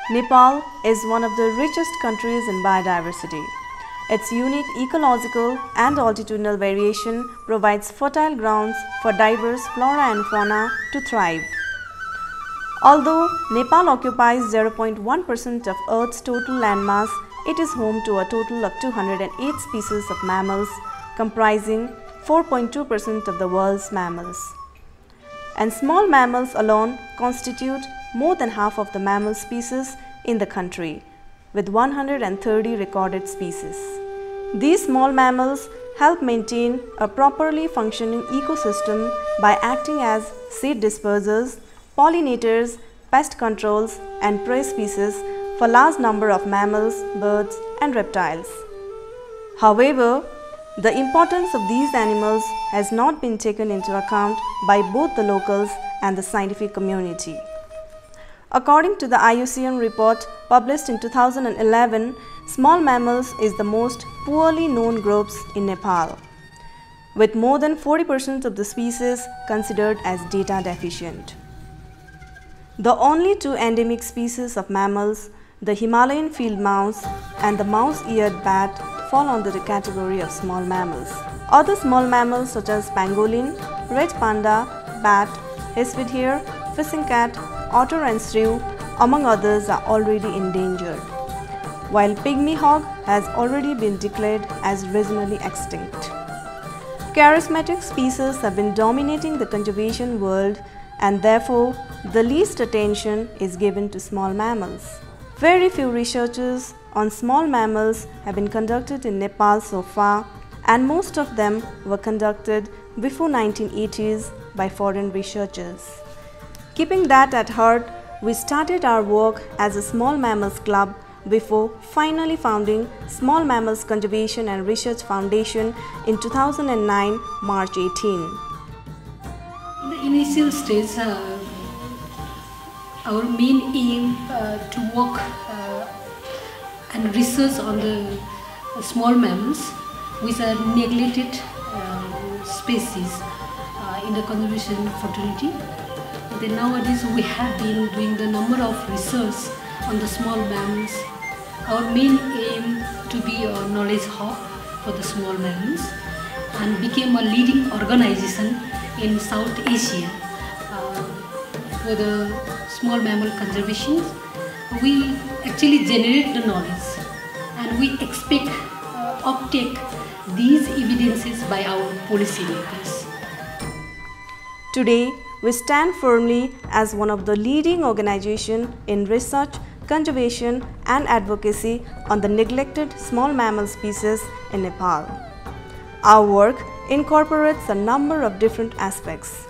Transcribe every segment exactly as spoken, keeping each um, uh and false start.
Nepal is one of the richest countries in biodiversity. Its unique ecological and altitudinal variation provides fertile grounds for diverse flora and fauna to thrive. Although Nepal occupies zero point one percent of Earth's total landmass, it is home to a total of two hundred eight species of mammals, comprising four point two percent of the world's mammals. And small mammals alone constitute more than half of the mammal species in the country, with one hundred thirty recorded species. These small mammals help maintain a properly functioning ecosystem by acting as seed dispersers, pollinators, pest controls, and prey species for large number of mammals, birds, and reptiles. However, the importance of these animals has not been taken into account by both the locals and the scientific community. According to the I U C N report published in two thousand eleven, small mammals is the most poorly known groups in Nepal, with more than forty percent of the species considered as data deficient. The only two endemic species of mammals, the Himalayan field mouse and the mouse-eared bat, fall under the category of small mammals. Other small mammals such as pangolin, red panda, bat, Hespid hare, fishing cat, otter and shrew, among others, are already endangered, while pygmy hog has already been declared as regionally extinct. Charismatic species have been dominating the conservation world, and therefore the least attention is given to small mammals. Very few researches on small mammals have been conducted in Nepal so far, and most of them were conducted before nineteen eighties by foreign researchers. Keeping that at heart, we started our work as a Small Mammals Club before finally founding Small Mammals Conservation and Research Foundation in two thousand nine, March eighteenth. In the initial stage, uh, our main aim uh, to work uh, and research on the uh, small mammals, which are neglected uh, species uh, in the conservation fraternity. Then nowadays we have been doing the number of research on the small mammals. Our main aim to be a knowledge hub for the small mammals, and became a leading organization in South Asia uh, for the small mammal conservation. We actually generate the knowledge, and we expect uh, uptake these evidences by our policymakers. Today, we stand firmly as one of the leading organizations in research, conservation and advocacy on the neglected small mammal species in Nepal. Our work incorporates a number of different aspects.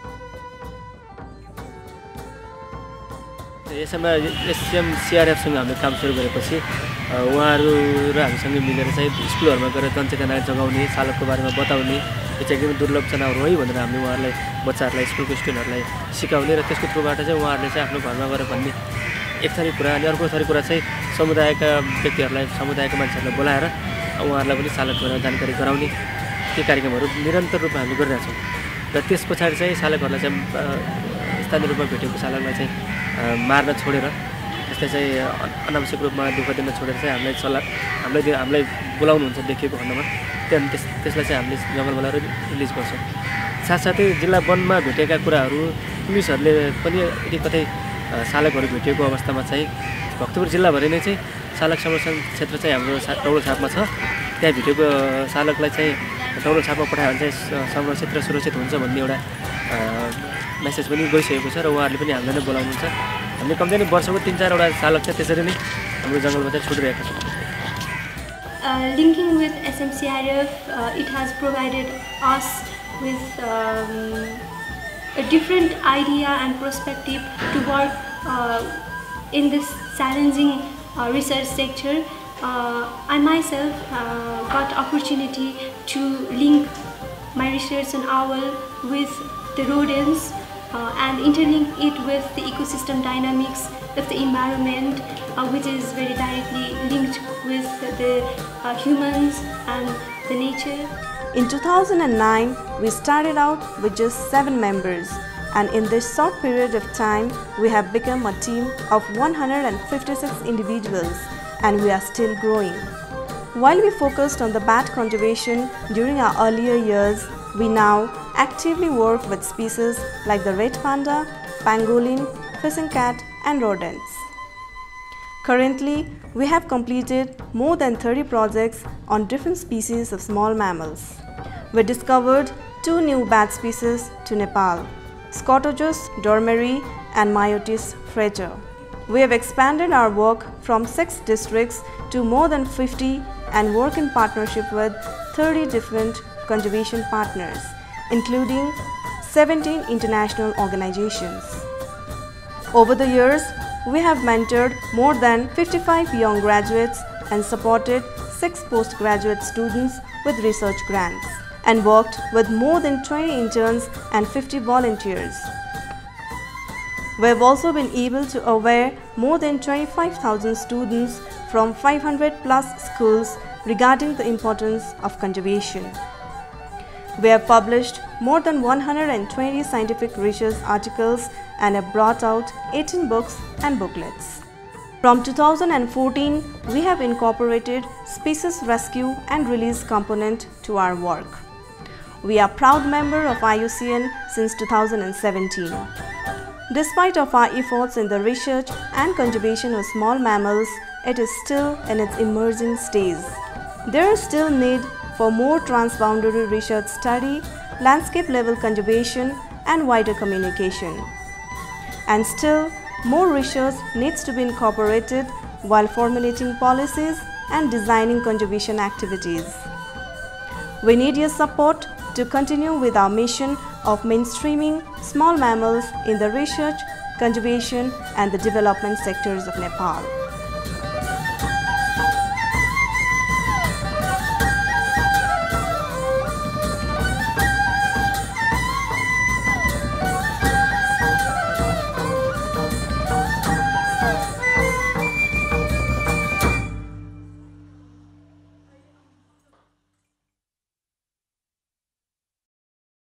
यसमा SM सीआरएफसँग हामीले काम सुरु गरेपछि उहाँहरू र हामीसँग मिलेर चाहिँ स्कुलहरुमा गएर जनचेतना जगाउने, सालकको बारेमा बताउने, यो चाहिँ एकदमै दुर्लभ जनावर हो है भनेर हामीले उहाँहरूलाई बच्चाहरूलाई स्कुलको स्टुडेन्टहरूलाई सिकाउने र त्यसको थ्रुबाट चाहिँ उहाँहरूले चाहिँ आफ्नो घरमा गएर भन्ने एक थरी कुरा अनि अर्को थरी कुरा चाहिँ समुदायका व्यक्तिहरूलाई समुदायका मान्छेहरूलाई बोलाएर उहाँहरूलाई पनि सालकको बारेमा जानकारी गराउने त्यो कार्यक्रमहरू निरन्तर रूपमा हामीले गरिरहेछौँ र त्यसपछि चाहिँ सालकहरूलाई चाहिँ स्थानीय रूपमा भेटेको सालकलाई चाहिँ मार्न छोडेर त्यसलाई चाहिँ अनावश्यक रूपमा दुःख दिन छोडेर चाहिँ हामीलाई सल्लाह हामीलाई हामीलाई बोलाउनुहुन्छ देखिएको खण्डमा त्यहाँदेखि त्यस त्यसलाई चाहिँ हामीले जङ्गलमा लगेर रिलिज गर्छौँ। साथसाथै जिल्ला वनमा भेटेका कुराहरू पुलिसहरूले पनि यदि कतै सालकहरू भेटिएको अवस्थामा चाहिँ भक्तपुर जिल्लाभरि नै चाहिँ सालक संरक्षण क्षेत्र चाहिँ हाम्रो टौलो छापमा छ, त्यहाँ भेटेको सालकलाई चाहिँ टौलो छापमा पठायो भने चाहिँ संरक्षित र सुरक्षित हुन्छ भन्ने एउटा मेसेज पनि गइसकेको छ र उहाँहरूले पनि हामीलाई नै बोलाउनुहुन्छ। हामीले कम्ती नै वर्षको तीन चारवटा सालक चाहिँ त्यसरी नै हाम्रो जङ्गलमा चाहिँ छुटिरहेका छौँ। Uh, linking with S M C R F, uh, it has provided us with um, a different idea and perspective to work uh, in this challenging uh, research sector. Uh, I myself uh, got opportunity to link my research on owl with the rodents uh, and interlink it with the ecosystem dynamics of the environment, uh, which is very directly linked with the uh, humans and the nature. In two thousand nine, we started out with just seven members, and in this short period of time, we have become a team of one hundred fifty-six individuals, and we are still growing. While we focused on the bat conservation during our earlier years, we now actively work with species like the red panda, pangolin, fishing cat, and rodents. Currently, we have completed more than thirty projects on different species of small mammals. We discovered two new bat species to Nepal, Scotogus dormeri and Myotis frater. We have expanded our work from six districts to more than fifty and work in partnership with thirty different conservation partners, including seventeen international organizations. Over the years, we have mentored more than fifty-five young graduates and supported six postgraduate students with research grants, and worked with more than twenty interns and fifty volunteers. We have also been able to aware more than twenty-five thousand students from five hundred plus schools regarding the importance of conservation. We have published more than one hundred twenty scientific research articles and have brought out eighteen books and booklets. From two thousand fourteen, we have incorporated species rescue and release component to our work. We are proud member of I U C N since two thousand seventeen. Despite of our efforts in the research and conservation of small mammals, it is still in its emerging stage. There is still need for more transboundary research study, landscape level conservation, and wider communication. And still, more research needs to be incorporated while formulating policies and designing conservation activities. We need your support to continue with our mission of mainstreaming small mammals in the research, conservation, and the development sectors of Nepal.